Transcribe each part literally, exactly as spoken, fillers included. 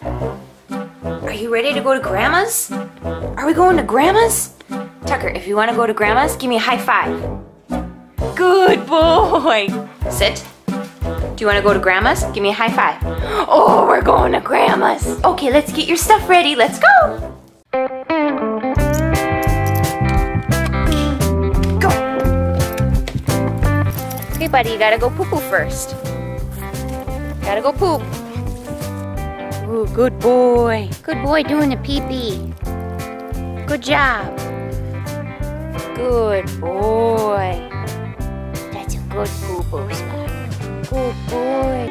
Are you ready to go to Grandma's? Are we going to Grandma's? Tucker, if you want to go to Grandma's, give me a high five. Good boy. Sit. Do you want to go to Grandma's? Give me a high five. Oh, we're going to Grandma's. Okay, let's get your stuff ready. Let's go. Go. Okay, buddy, you gotta go poo-poo first. Gotta go poop. Ooh, good boy. Good boy doing a pee-pee. Good job. Good boy. That's a good poo-poo spot. Good boy.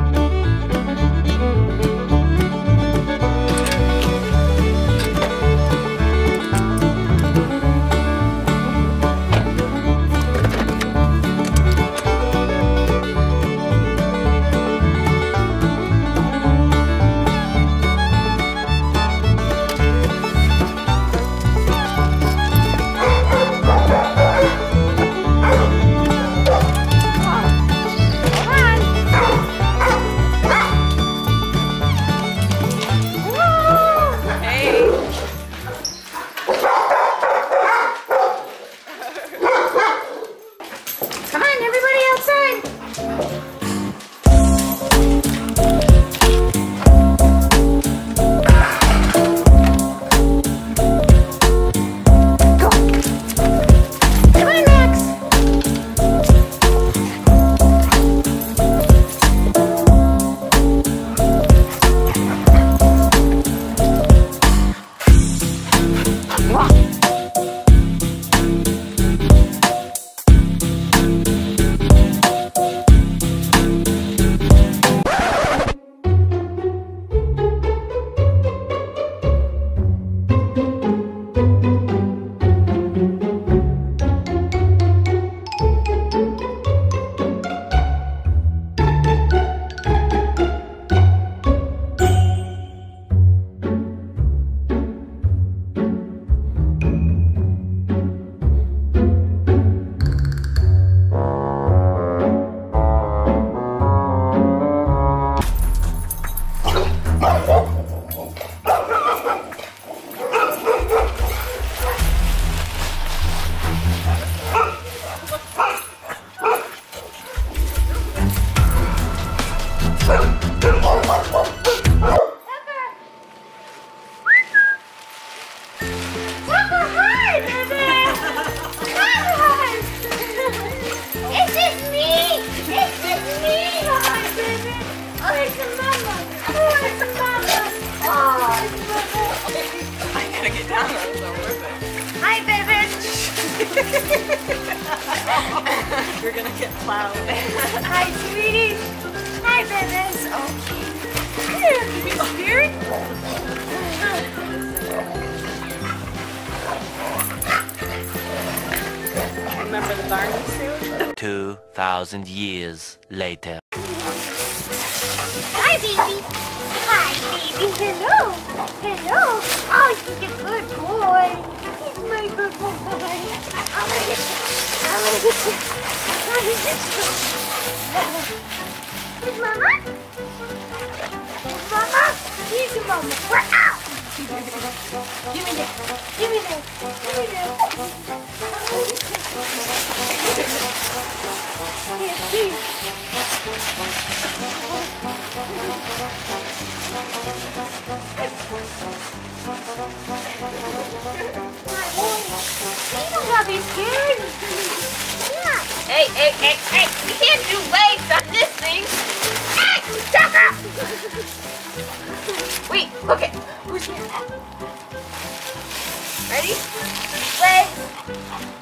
You're gonna get plowed. Hi, sweetie. Hi, babies. Okay. Here, give me spirit. Remember the Barney suit? Two thousand years later. Hi, baby. Hi, baby. Hello. Hello. Oh, he's a good boy. He's my good boy. I'm gonna get you. I'm gonna get you. I'm gonna get you. Where's Mama? Where's Mama? Here's your Mama. We're out. Give me that. Give me that. Give me that. Here, here. You don't gotta be scared. Yeah. Hey, hey, hey, hey. You can't do legs on this thing. Hey, shut up. Wait, look it. Who's here? Ready? Legs.